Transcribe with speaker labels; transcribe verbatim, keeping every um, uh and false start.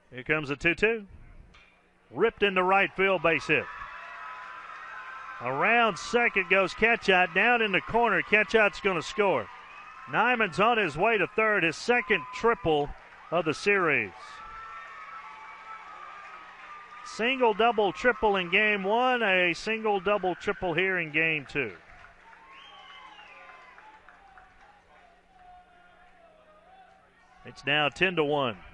Speaker 1: Here comes a two two. Ripped into right field, base hit. Around second goes Ketchot, down in the corner. Ketchot's going to score. Nyman's on his way to third, his second triple of the series. Single, double, triple in game one, a single, double, triple here in game two. It's now ten to one.